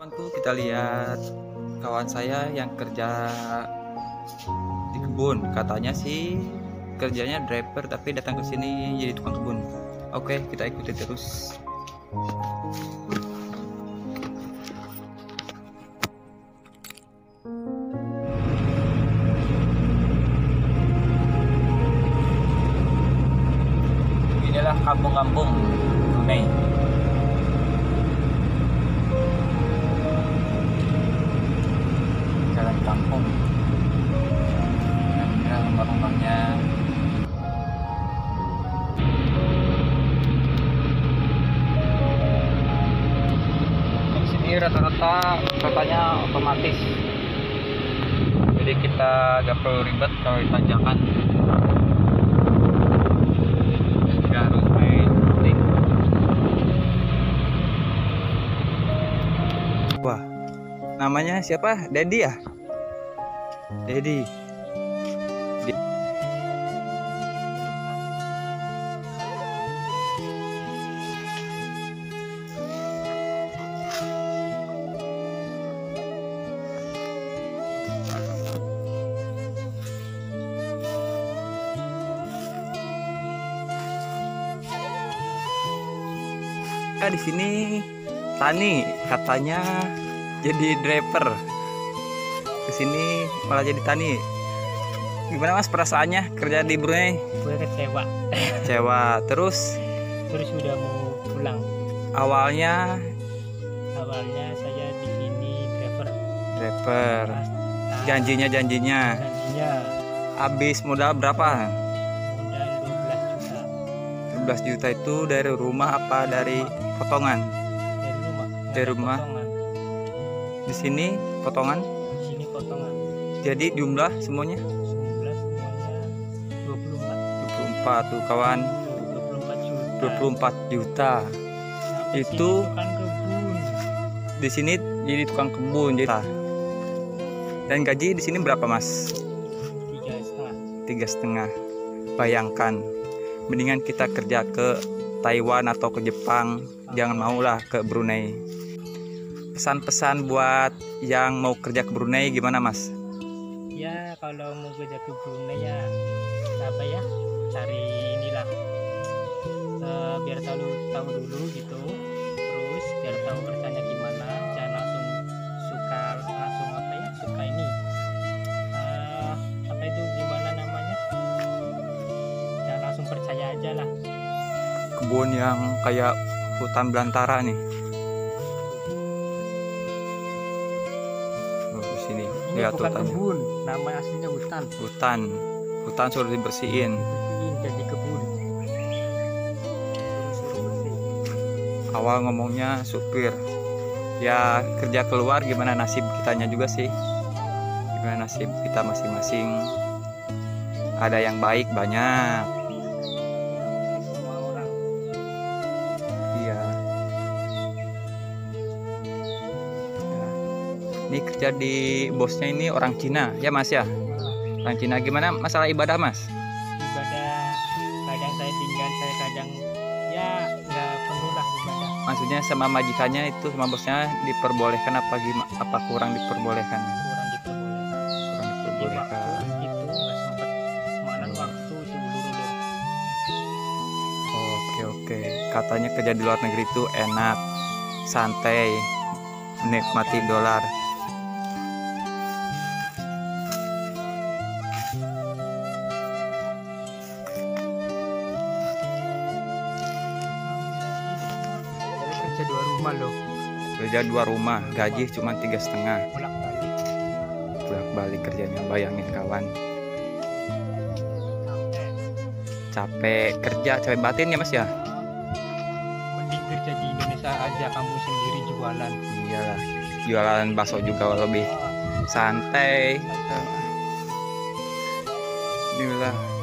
Tuh kita lihat kawan saya yang kerja di kebun, katanya sih kerjanya driver tapi datang ke sini jadi tukang kebun. Oke, kita ikuti terus. Inilah kampung-kampung Brunei. Jalan kampung. Nah, rumah-rumahnya. Di sini rata-rata katanya otomatis. Jadi kita gak perlu ribet kalau ditanjakan. Gak harus main link. Wah, namanya siapa? Dedi ya? Dedi. Di sini Tani katanya jadi driver, ke sini malah jadi Tani. Gimana Mas perasaannya kerja di Brunei? Gue kecewa. Kecewa. Terus udah mau pulang. Awalnya saya di sini driver. Janjinya habis modal berapa? Modal 12 juta. 12 juta itu dari rumah apa dari potongan? Dari rumah. Potongan. Di sini potongan. Di sini potongan. Jadi jumlah semuanya 24 tuh kawan. 24 juta. Itu kan kebun. Di sini jadi tukang kebun. Dan gaji di sini berapa Mas? 3,5. Bayangkan, mendingan kita kerja ke Taiwan atau ke Jepang, jangan maulah ke Brunei. Pesan-pesan buat yang mau kerja ke Brunei gimana Mas? Ya kalau mau kerja ke Brunei ya apa ya, cari inilah biar tahu dulu gitu, terus biar tahu kerjanya gimana, jangan langsung suka ini apa itu gimana namanya, jangan langsung percaya aja lah. Kebun yang kayak hutan belantara nih. Di sini lihat bukan hutannya. kebun, nama aslinya Hutan suruh dibersihin. Jadi kebun. Suruh bersih. Awal ngomongnya supir, ya kerja keluar gimana nasib kitanya juga sih, gimana nasib kita masing-masing. Ada yang baik banyak. Semua orang. Iya. Nah, ini kerja di bosnya ini orang Cina ya Mas ya? Orang Cina. Gimana masalah ibadah Mas? Ibadah kadang saya tinggal, saya kadang ya nggak penuh lah ibadah. Maksudnya sama majikannya itu, sama bosnya diperbolehkan apa gimana? Apa kurang diperbolehkan? Kurang diperbolehkan. Waktu itu nggak sempat, semalam waktu itu ulur-ulur. Oke. Katanya kerja di luar negeri itu enak, santai, menikmati dolar. Kerja 2 rumah loh. Kerja 2 rumah, gaji cuma 3,5. Bolak-balik Kerjanya, bayangin kawan. Capek kerja, capek batin ya Mas ya? Mending kerja di Indonesia aja, kamu sendiri jualan. Iyalah, jualan bakso juga lebih santai. Inilah